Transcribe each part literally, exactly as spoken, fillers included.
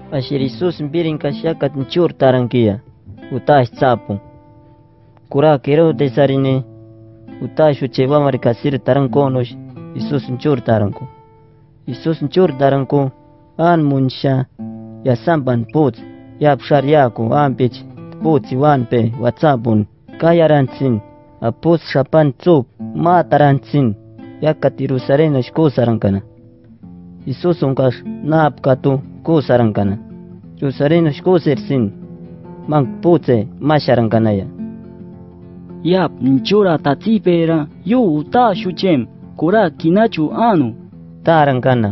Ashir Isus mbirin kashakat nchur tarankia. Utash tsapu. Kura kero desarine. Utash ucheva marikasir tarankonosh. Isus nchur taranko. Isus nchur taranko. An munsha. Ya sampan puts. Ya pshar yaku ampich. Puts iwanpe watsapun. Kayarantzin. Apus shapan tsup. Matarantzin. Yakatiru sarenash kusarankana. Isus unkash naapkatu kusarankana. Yusarenash kusersin. Mang putse masharankanaya. Yap nchura tatsipera yu uta shuchem kura kinachu anu. Tarankana.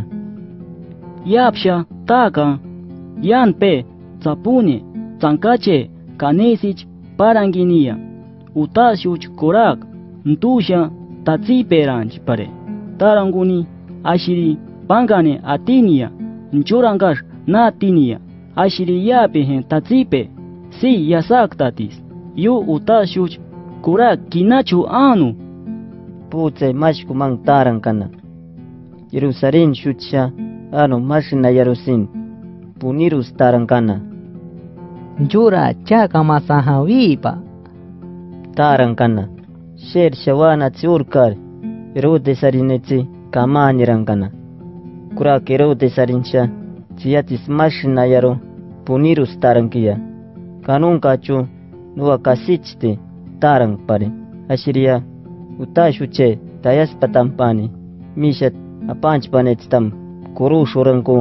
Yapsha taka yanpe tsapune tsankache kanesich paranginia. Uta shuch kurak ntusha tatsiperanch pare. Taranguni ashiri pangane atinia. Nchurangash na atinia. Ashiri yape hen tatsipe. Si yasaktatis. Yu uta shuch kurak kinachu anu. Putse mashku mang tarankana. Jerusalem shucha anu mashina yarusin. Punirus tarankana. Jura chaka masaha wipa. Tarankana. Sher shawana tsiurkar. Erode sarinetsi kamani rankana. Kurak erode sarincha. Tsiyatis mashina yaru. Punirus tarankia. Kanun kachu nuwa kasichte tarang pare. Ashiria utashuche tayas patampani. Mishat apanch panetstam kuru shuranko.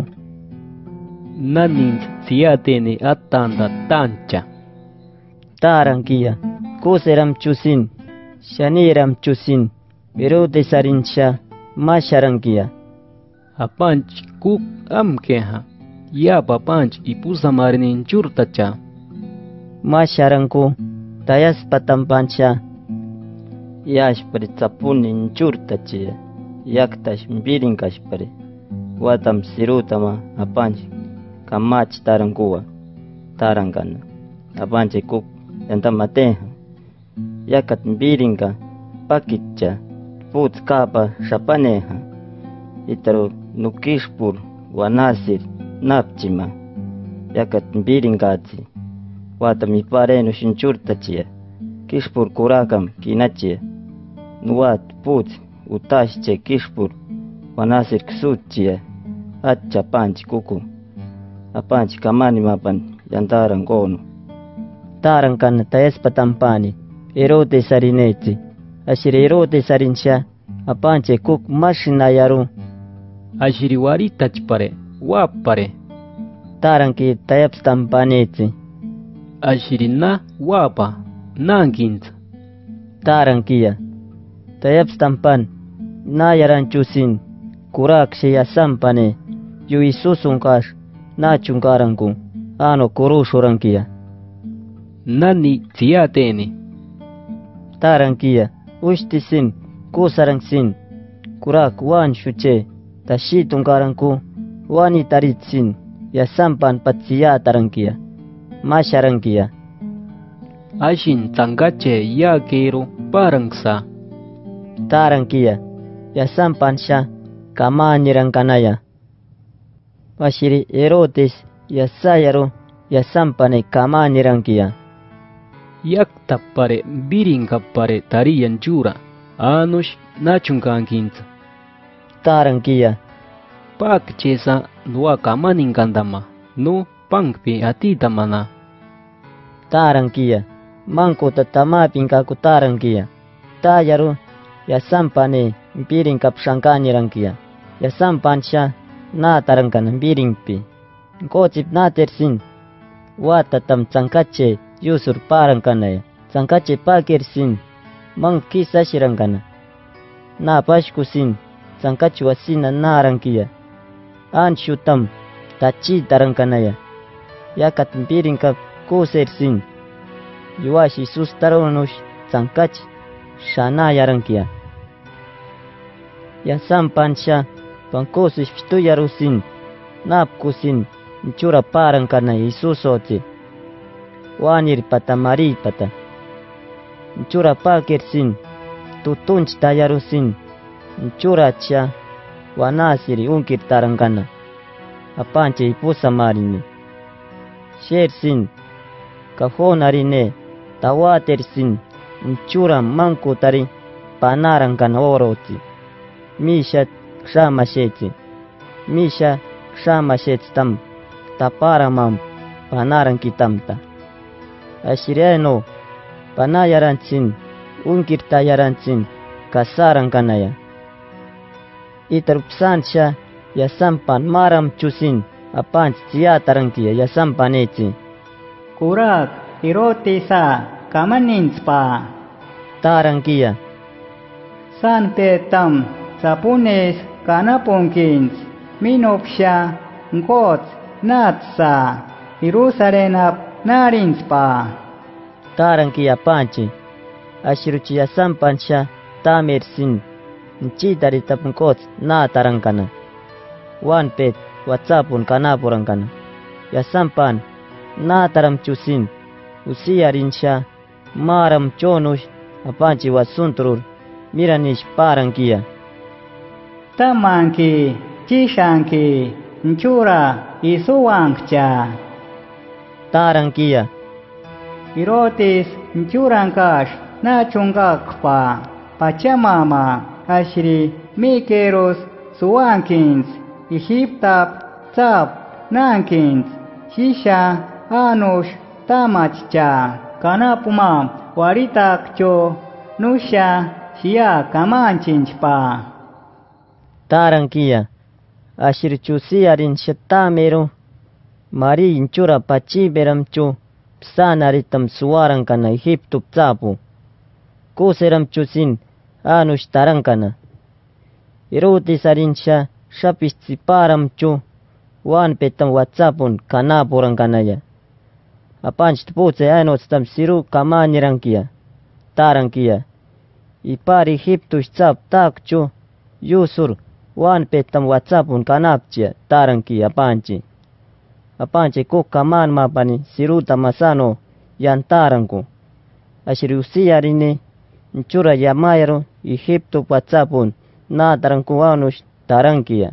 Nanins siatene atanda tancha. Tarankia kuseram chusin. Shaniram chusin. Erode sarincha masharankia. Apanch kuk amkeha. Yapa panch ipusa marinin churtacha. Masharanko tayas patampancha. Yash pare tsapunin churtache. Yaktash mbirinkash pare. Watam sirutama apanch. Kamach tarankuwa. Tarankana. Apanche kuk yantamateha. Yakat mbirinka. Pakitcha. Put kapa shapaneha. Itaro nukishpur wanasir napchima. Yakat mbirinkazi. Watam ipareno shinchurtachia. Kishpur kurakam kinachia. Nuat put utashche kishpur wanasir ksutchia. Atcha panch kuku. Apanch kamani mapan yantaran kono. Tarankan tayas patampani. Erote sarineti. Ashiri erote sarincha. Apanche kuk mashina yaru. Ashiri waritach pare. Wap pare. Taranki tayaps tampaneti. Ashiri na wapa. Nankinta. Tarankia. Tayaps tampan. Na yaranchusin. Kurak sheya sampane. Yu isusunkash. Na chunkaranku. Ano kuru shurankia. Nani tsiatene. Tarankia. Ushtisin. Kusarangsin. Kurak wan shuche. Tashitunkaranku. Wani taritsin. Yasampan patsiya tarankia. Masharankia. Ashin tangache ya kero parangsa. Tarankia. Yasampansha. Kamani rankanaya. Ashiri erotes yasayaro yasampane kamani rankia. Yakta pare birinka pare tariyan chura. Anush nachunkankinta. Tarankia. Pak chesa nuwa kamanin kandama. No pangpi atitamana. Tarankia. Manko tatamapin kaku tarankia. Tayaru yasampane mpirin kapshankani rankia. Yasampancha na tarankan mpirimpi. Kochip na tersin. Watatam tsankache yusur parankanaya. Tsankache pakirsin. Mang kisashirankana. Na pashkusin. Tsankache wasina narankia. Anshutam tachi tarankanaya. Yakat mpirin kap kusersin. Yuashi sustaronush tsankache shana yarankia. Yasampancha pankosis fitu yarusin. Napkusin nchura parankana isusote. Wanir pata mari pata. Nchura pakirsin. Tutunch tayarusin. Nchura cha wanasiri unkir tarankana. Apanche ipusa marini. shersin, kajonarine, tawatersin, inchuram mankutari, panarankan oroti. Misha kshamasheti, misha kshamashetstam, taparamam, panarankitamta. Ashireno, panayaranchin, unkirtayaranchin, kasarankanaya. Itarupsansha, yasampan maram chusin, apanch tiatarankia yasampaneti. Kurak, irotisa, kamaninspa. Tarankia. Santetam, sapunes, kanapunkins, minoksha, ngots, natsa, irusarenap, narinspa. Tarankia panchi. Ashiruchi yasampansha, tamersin. Nchidari tapunkots na tarankana. Wan pet watsapun kanapurankana. Yasampan na taram chusin. Usiarinsha maram chonush apanchi wasuntrur miranish parankia. Tamanki, chishanki, nchura, isuwankcha. Tarankia. Irotis, nchurankash, nachungakpa, pachamama, ashri, mikeros, suwankins, Egiptap, tsap, nankins, shisha, anush, tamachcha, kanapumam, waritakcho, nusha, shia, kamanchinchpa. Tarankia. Ashirchusiarin shatamero. Mari inchura pachiberamchu. Psanaritam suarankana Egipto tsapu. Kuseram chusin anush tarankana. Iruti sarinsha shapistiparam chu. Wan petam watsapun kanapurankana. Apanch tputse anotstam siru kamanirankia. Tarankia. Ipar Egipto tsap takchu. Yusur wan petam watsapun kanapchia. Tarankia apanchi. Apanche kukaman mapani siruta masano yantaranku. Ashiriusiarini nchura yamayro Egipto patsapun na taranku anush tarankia.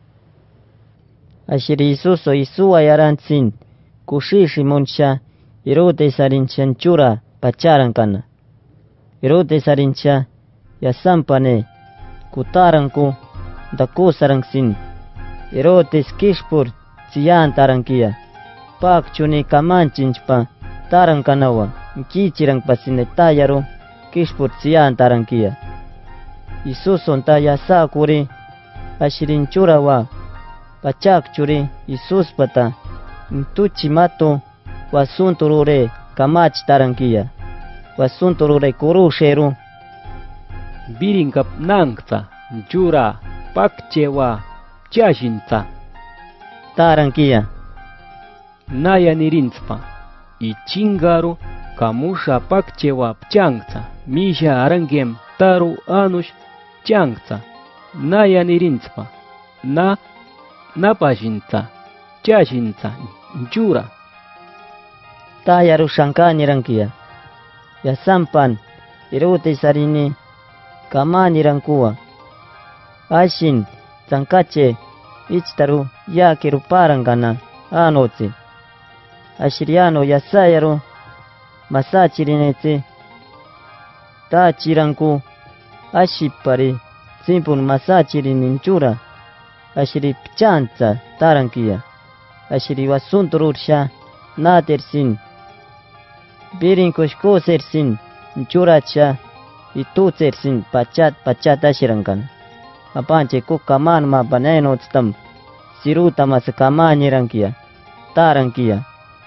Ashiri isuso isua yarantsin kushishi munsha irote sarincha nchura pacharankana. Irote sarincha yasampane kutaranku dakusaranksin. Irote skishpur Siyan tarankia. Pak chuni kamanchinchpa tarankanawa. Kichirang pasinetayaro. Kishpur siyan tarankia. Isuson taya sakuri. Ashirinchurawa. Pachak churi. Isus pata. Ntuchimato. Wasunturure. Kamach tarankia. Wasunturure kurusheru. Birinkap nangta. Jura. Pakchewa. Chashinta. Tarankia. Naya nirinspa. Y chingaru kamusha pakchewa pchangta. Misha arangem taru anush changta. Naya nirinspa. Na napashinta. Chashinta. Jura. Tayaru shankanirankia. Yasampan. Iruti sarini. Kamanirankuwa. Ashin. Zankache. Ichtaru yakiru parangana anotsi. Ashiriano yasayaru masachirinetsi. Tachiranku ashipari simpun masachirininchura. Ashiri pichanza tarankia. Ashiri wasunturursha natersin. Birinkoshkosersin nchuracha itutsersin pachat pachat ashirankan. Apanche kukaman mapanenotstam siruta maskamanirankia. Tarankia.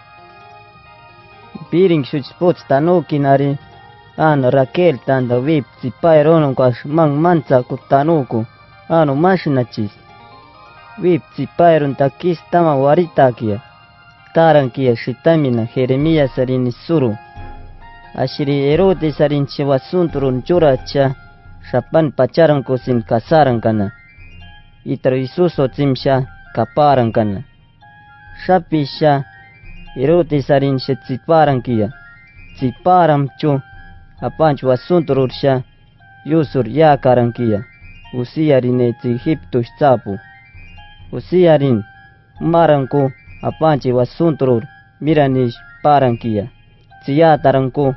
Piring shuchpots tanukinari. Ano Raquel tanda vip zipaironon kwash mang manza kutanuku. Ano mashinachis. Vip zipairon takis tama waritakia. Tarankia shitamina Jeremia sarini suru. Ashiri erote sarinche wasunturun churacha. Shapan pacharanku sin kasarankana. Itaro isuso tsimsha kaparankana. Shapisha erote sarinche tsiparankia. Tsiparam chu. Apanch wasunturursha yusur yakarankia. Usiarine Egipto tsapu. Usiarin maranku apanchi wasunturur miranish parankia tsiya taranku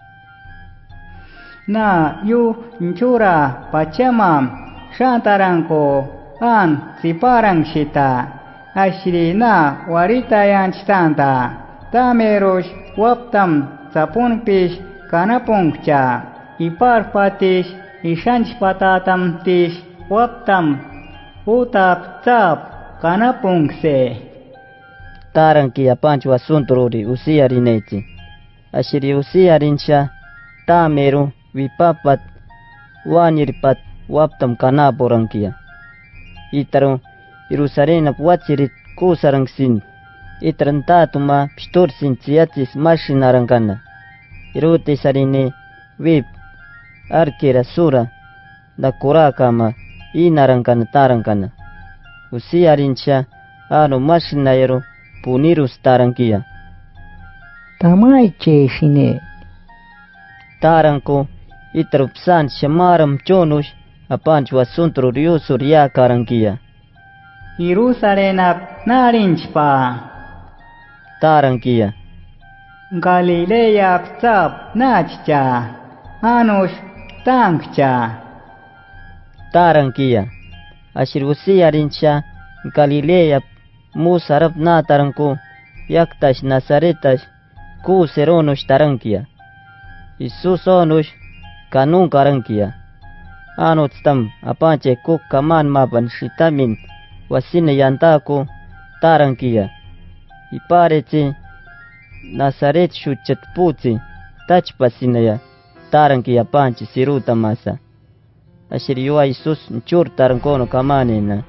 na yu nchura pachamam shantaranko an siparang shita ashri na waritayan chitanta tamerosh waptam tsapunpish kanapungcha iparpatish ishanchpatatam tish waptam utap tsap kanapungse tarankia panchwa suntururi usiarinechi ashri usiarincha tameru vipapat wanirpat waptam kanaporankia itaru irusarena wachirit kusarangsin itran tatuma pstursin tsiatsis mashinarankana iruti sarine vip arkira sura da kurakama inarankana tarankana usiarincha anu mashinayero punirus tarankia tamai cheshine taranko itrupsan shamaram chonush apanchwa suntru ryusur ya karankia Jerusalenap narinchpa tarankia Galilea tsap nachcha anush tankcha tarankia ashrusi arincha Galilea musarap na taranko yaktash nazaretash kuseronush tarankia Isusonush kanun karankia anutstam apanche kuk kaman mapan shitamin wasine yantaku tarankia iparechi Nazaret shuchat puti tachpasinaya tarankia panchi siruta masa ashiriwa Isus nchur tarankono kamanina